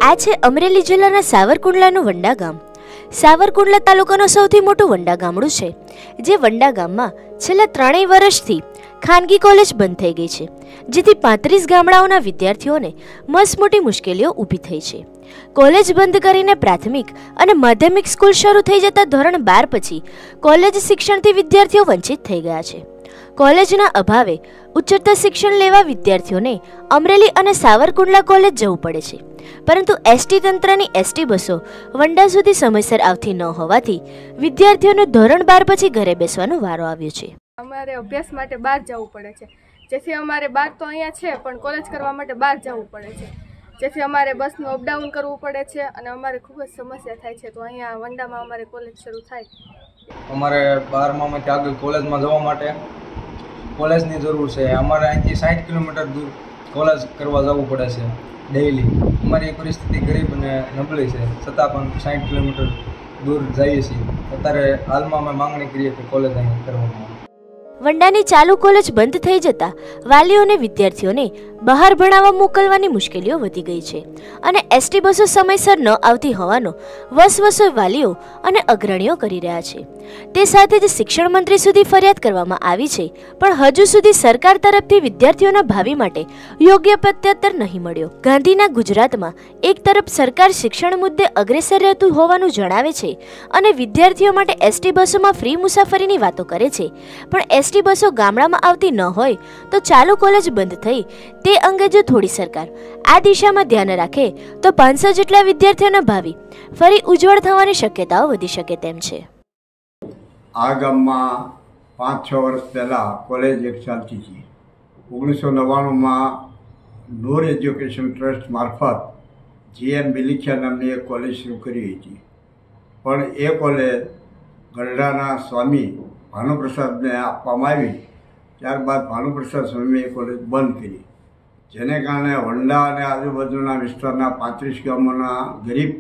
આ છે અમરેલી જિલ્લાના સાવરકુંડલાનું વંડા ગામ। સાવરકુંડલા તાલુકાનું સૌથી મોટું વંડા ગામડું છે, જે વંડા ગામમાં છેલ્લા 3 વર્ષથી ખાનગી કોલેજ બંધ થઈ ગઈ છે, જેથી 35 ગામડાઓના વિદ્યાર્થીઓને મસમોટી મુશ્કેલીઓ ઊભી થઈ છે। કોલેજ બંધ કરીને પ્રાથમિક અને માધ્યમિક સ્કૂલ શરૂ થઈ જતા ધોરણ 12 પછી કોલેજ શિક્ષણથી વિદ્યાર્થીઓ વંચિત થઈ ગયા છે। કોલેજના અભાવે ઉચ્ચતર શિક્ષણ લેવા વિદ્યાર્થીઓને અમરેલી અને સાવરકુંડલા કોલેજ જવું પડે છે, પરંતુ એસટી તંત્રની એસટી બસો વંડા સુધી સમયસર આવતી ન હોવાથી વિદ્યાર્થીઓને ધોરણ 12 પછી ઘરે બેસવાનો વારો આવ્યો છે। અમારે અભ્યાસ માટે બહાર જવું પડે છે, જેથી અમારે બહાર તો અહીંયા છે પણ કોલેજ કરવા માટે બહાર જવું પડે છે, જેથી અમારે બસનું અપડાઉન કરવું પડે છે અને અમારે ખૂબ જ સમસ્યા થાય છે। તો અહીંયા વંડામાં અમારે કોલેજ શરૂ થાય। અમારે 12માંથી આગળ કોલેજમાં જવા માટે કોલેજની જરૂર છે। અમારે અહીંથી 60 કિલોમીટર દૂર કોલેજ કરવા જવું પડે છે ડેઈલી। અમારી પરિસ્થિતિ ગરીબ અને નબળી છે, છતાં પણ 60 કિલોમીટર દૂર જઈએ છીએ। અત્યારે હાલમાં અમે માંગણી કરીએ કે કોલેજ અહીં કરવામાં આવે। વંડાની ચાલુ કોલેજ બંધ થઈ જતા વાલીઓ અને વિદ્યાર્થીઓને બહાર ભણાવવા મોકલવાની મુશ્કેલીઓ વધી ગઈ છે અને એસટી બસો સમયસર ન આવતી હોવાનો વસવસો વાલીઓ અને અગ્રણીઓ કરી રહ્યા છે। તે સાથે જ શિક્ષણ મંત્રી સુધી ફરિયાદ કરવામાં આવી છે, પણ હજુ સુધી સરકાર તરફથી વિદ્યાર્થીઓના ભાવિ માટે યોગ્ય પ્રત્યુત્તર નહીં મળ્યો। ગાંધીના ગુજરાતમાં એક તરફ સરકાર શિક્ષણ મુદ્દે અગ્રેસર રહેતું હોવાનું જણાવે છે અને વિદ્યાર્થીઓ માટે એસટી બસોમાં ફ્રી મુસાફરીની વાતો કરે છે, પણ એસટી બસો ગામડામાં આવતી ન હોય તો ચાલુ કોલેજ બંધ થઈ તે અંગે જો થોડી સરકાર આ દિશામાં ધ્યાન રાખે તો 500 જેટલા વિદ્યાર્થીઓના ભાવિ ફરી ઉજ્જવળ થવાની શક્યતાઓ વધી શકે તેમ છે। આ ગામમાં 5-6 વર્ષ પહેલાં કોલેજ એક ચાલતી હતી। 1999માં નૂર એજ્યુકેશન ટ્રસ્ટ મારફત GM બિલીખિયા નામની એક કોલેજ શરૂ કરી હતી, પણ એ કોલેજ ગરડાના સ્વામી ભાનુપ્રસાદને આપવામાં આવી। ત્યારબાદ ભાનુપ્રસાદ સ્વામીએ એ કોલેજ બંધ કરી, જેને કારણે વંડા અને આજુબાજુના વિસ્તારના 35 ગામોના ગરીબ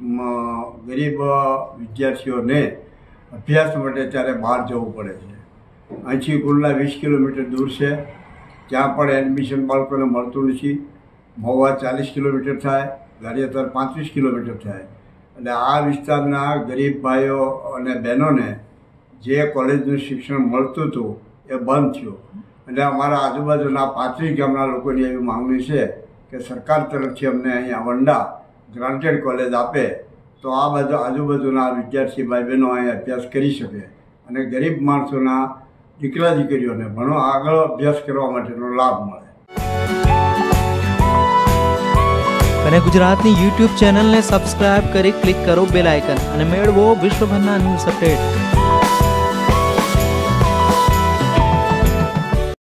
વિદ્યાર્થીઓને અભ્યાસ માટે ત્યારે બહાર જવું પડે છે। અહીંથી કુંડલા 20 કિલોમીટર દૂર છે, ત્યાં પણ એડમિશન બાળકોને મળતું નથી। મહુવા 40 કિલોમીટર થાય, ગારિયાધાર 35 કિલોમીટર થાય, એટલે આ વિસ્તારના ગરીબ ભાઈઓ અને બહેનોને જે કોલેજનું શિક્ષણ મળતું હતું એ બંધ થયું। એટલે અમારા આજુબાજુના 35 ગામના લોકોની એવી માંગણી છે કે સરકાર તરફથી અમને અહીંયા વંડા ગ્રાન્ટેડ કોલેજ આપે તો આ બાજુ આજુબાજુના વિદ્યાર્થી ભાઈ બહેનો અહીં અભ્યાસ કરી શકે અને ગરીબ માણસોના દીકરા દીકરીઓને આગળ અભ્યાસ કરવા માટેનો લાભ મળે। અને ગુજરાતની YouTube ચેનલને સબસ્ક્રાઇબ કરી ક્લિક કરો બેલ આઇકન અને મેળવો વિશ્વભરના ન્યૂઝ અપડેટ।